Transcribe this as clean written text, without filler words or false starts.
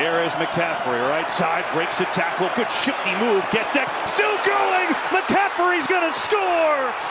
Here is McCaffrey, right side, breaks a tackle, good shifty move, gets that, still going! McCaffrey's gonna score!